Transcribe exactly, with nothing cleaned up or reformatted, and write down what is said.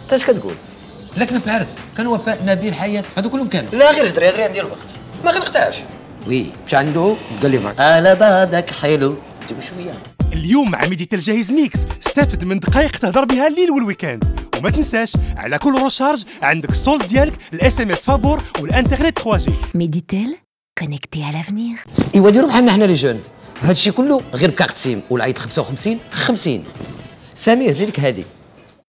انت اش كتقول؟ لكن في العرس كان وفاء نبيل حياة هذو كلهم كانوا. لا غير هضري غير عندي الوقت ما غنقطعش. وي مشى عنده قال لي على بعدك حلو جيب شويه. اليوم مع ميديتيل جاهز ميكس، استافد من دقائق تهضر بها الليل والويكاند، وما تنساش على كل روشارج عندك الصوت ديالك، الاس ام اس فابور والانترنت ثري جي. ميديتيل كونيكتي على لافنيغ. ايوا ديروا بحالنا حنا لي جون، هادشي كله غير بكارت سيم والعيط خمسة وخمسين خمسين. سامي هزي لك هادي.